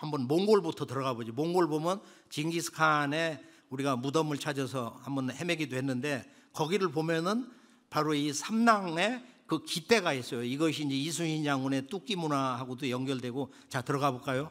한번 몽골부터 들어가 보죠. 몽골 보면 징기스칸의 우리가 무덤을 찾아서 한번 헤매기도 했는데 거기를 보면은 바로 이 삼랑의 그 깃대가 있어요. 이것이 이제 이순신 장군의 뚝기 문화하고도 연결되고. 자, 들어가 볼까요?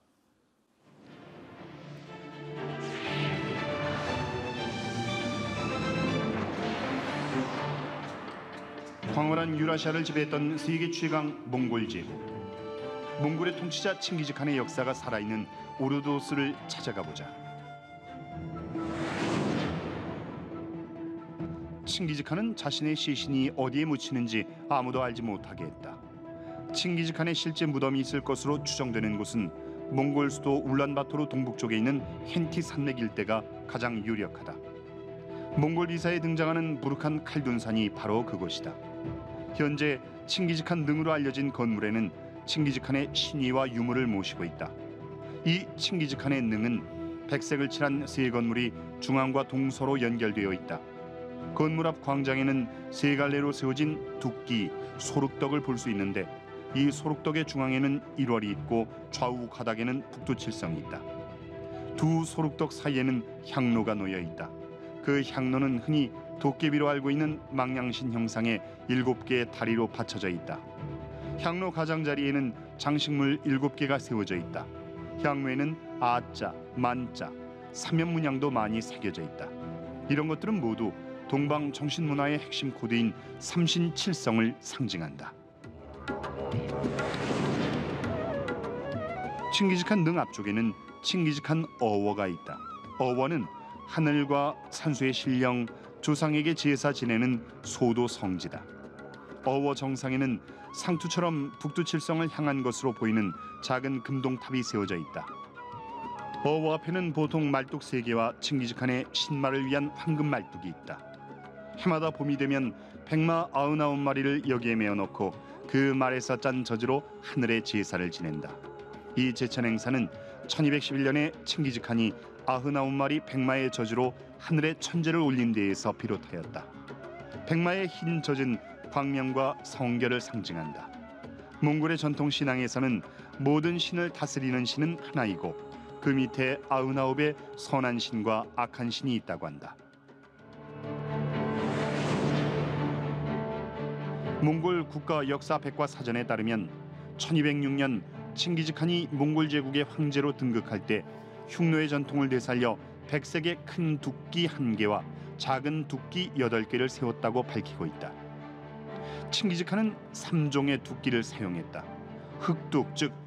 황홀한 유라시아를 지배했던 세계 최강 몽골 제국. 몽골의 통치자 칭기즈칸의 역사가 살아있는 오르도스를 찾아가 보자. 칭기즈칸은 자신의 시신이 어디에 묻히는지 아무도 알지 못하게 했다. 칭기즈칸의 실제 무덤이 있을 것으로 추정되는 곳은 몽골 수도 울란바토르 동북쪽에 있는 헨티 산맥 일대가 가장 유력하다. 몽골 비사에 등장하는 부르칸 칼둔산이 바로 그곳이다. 현재 칭기즈칸 능으로 알려진 건물에는 칭기즈칸의 신의와 유물을 모시고 있다. 이 칭기즈칸의 능은 백색을 칠한 세 건물이 중앙과 동서로 연결되어 있다. 건물 앞 광장에는 세 갈래로 세워진 두끼, 소륵덕을 볼 수 있는데 이 소륵덕의 중앙에는 일월이 있고 좌우 가닥에는 북두칠성이 있다. 두 소륵덕 사이에는 향로가 놓여 있다. 그 향로는 흔히 도깨비로 알고 있는 망냥신 형상의 7개의 다리로 받쳐져 있다. 향로 가장자리에는 장식물 7개가 세워져 있다. 향로에는 아자, 만자, 삼연문양도 많이 새겨져 있다. 이런 것들은 모두 동방 정신문화의 핵심 코드인 삼신칠성을 상징한다. 칭기즈칸 능 앞쪽에는 칭기즈칸 어워가 있다. 어워는 하늘과 산수의 신령, 조상에게 제사 지내는 소도 성지다. 어워 정상에는 상투처럼 북두칠성을 향한 것으로 보이는 작은 금동탑이 세워져 있다. 어워 앞에는 보통 말뚝 3개와 칭기즈칸의 신마를 위한 황금 말뚝이 있다. 해마다 봄이 되면 백마 99마리를 여기에 메어놓고 그 말에서 짠 젖으로 하늘에 제사를 지낸다. 이 제천 행사는 1211년에 칭기즈칸이 99마리 백마의 젖으로 하늘에 천재를 올린 데에서 비롯하였다. 백마의 흰 젖은 광명과 성결을 상징한다. 몽골의 전통 신앙에서는 모든 신을 다스리는 신은 하나이고 그 밑에 99의 선한 신과 악한 신이 있다고 한다. 몽골 국가 역사 백과사전에 따르면 1206년 칭기즈칸이 몽골 제국의 황제로 등극할 때 흉노의 전통을 되살려 백색의 큰 두끼 1개와 작은 두끼 8개를 세웠다고 밝히고 있다. 칭기즈칸은 3종의 두끼를 사용했다. 흑둑 즉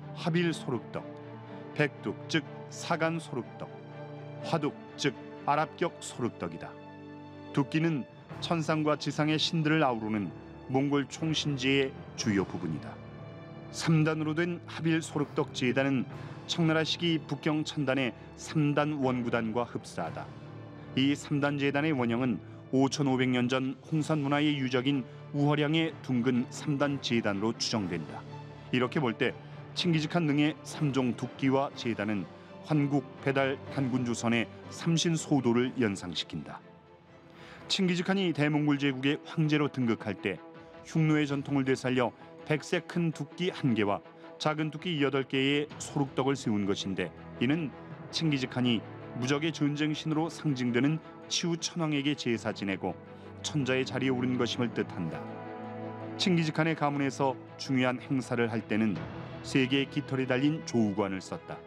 하빌소륵덕, 백둑 즉 사간소륵덕, 화둑 즉 아랍격 소륵덕이다. 두끼는 천상과 지상의 신들을 아우르는 몽골 총신지의 주요 부분이다. 3단으로 된 하빌소륵덕 제단은 청나라 시기 북경 천단의 3단 원구단과 흡사하다. 이 3단 제단의 원형은 5,500년 전 홍산 문화의 유적인 우허량의 둥근 3단 제단으로 추정된다. 이렇게 볼 때 칭기즈칸 능의 3종 두끼와 제단은 환국, 배달, 단군주선의 삼신소도를 연상시킨다. 칭기즈칸이 대몽골 제국의 황제로 등극할 때 흉노의 전통을 되살려 백색 큰 두끼 1개와 작은 두끼 8개의 소륵덕을 세운 것인데 이는 칭기즈칸이 무적의 전쟁신으로 상징되는 치우천왕에게 제사 지내고 천자의 자리에 오른 것임을 뜻한다. 칭기즈칸의 가문에서 중요한 행사를 할 때는 3개의 깃털이 달린 조우관을 썼다.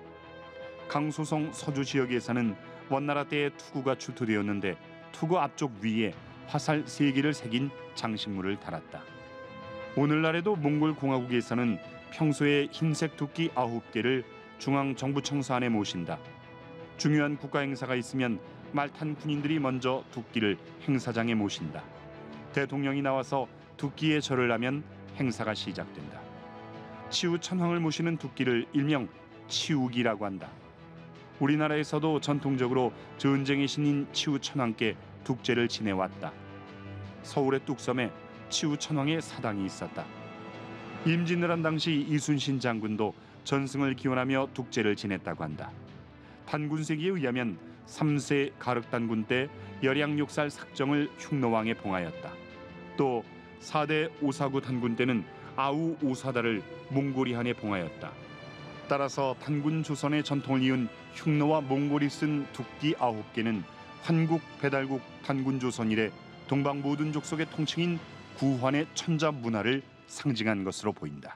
강소성 서주 지역에서는 원나라 때의 투구가 출토되었는데 투구 앞쪽 위에 화살 3개를 새긴 장식물을 달았다. 오늘날에도 몽골 공화국에서는 평소에 흰색 두끼 9개를 중앙정부청사 안에 모신다. 중요한 국가 행사가 있으면 말탄 군인들이 먼저 두끼를 행사장에 모신다. 대통령이 나와서 두끼에 절을 하면 행사가 시작된다. 치우천황을 모시는 두끼를 일명 치우기라고 한다. 우리나라에서도 전통적으로 전쟁의 신인 치우천왕께 둑제를 지내왔다. 서울의 뚝섬에 치우천왕의 사당이 있었다. 임진왜란 당시 이순신 장군도 전승을 기원하며 둑제를 지냈다고 한다. 단군세기에 의하면 3세 가륵단군 때 열양육살 삭정을 흉노왕에 봉하였다. 또 4대 오사구 단군 때는 아우 오사다를 몽고리한에 봉하였다. 따라서 단군 조선의 전통을 이은 흉노와 몽골이 쓴 두끼 9개는 환국, 배달국, 단군 조선 이래 동방 모든 족속의 통칭인 구환의 천자 문화를 상징한 것으로 보인다.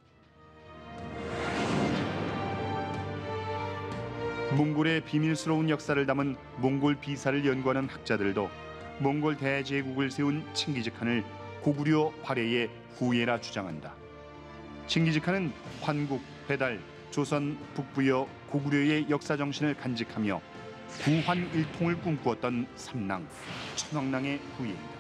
몽골의 비밀스러운 역사를 담은 몽골 비사를 연구하는 학자들도 몽골 대제국을 세운 칭기즈칸을 고구려 발해의 후예라 주장한다. 칭기즈칸은 환국, 배달, 조선, 북부여 고구려의 역사 정신을 간직하며 구환일통을 꿈꾸었던 삼랑, 천왕랑의 후예이다.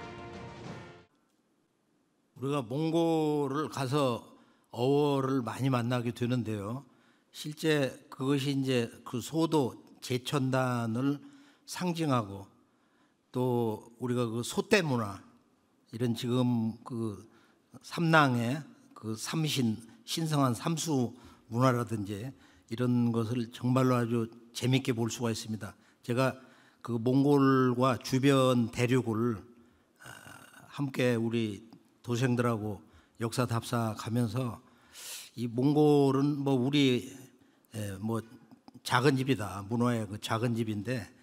우리가 몽골을 가서 어워를 많이 만나게 되는데요. 실제 그것이 이제 그 소도 제천단을 상징하고 또 우리가 그 소떼 문화 이런 지금 그 삼랑의 그 삼신 신성한 삼수 문화라든지 이런 것을 정말로 아주 재밌게 볼 수가 있습니다. 제가 그 몽골과 주변 대륙을 함께 우리 도생들하고 역사 답사 가면서 이 몽골은 뭐 우리 뭐 작은 집이다, 문화의 그 작은 집인데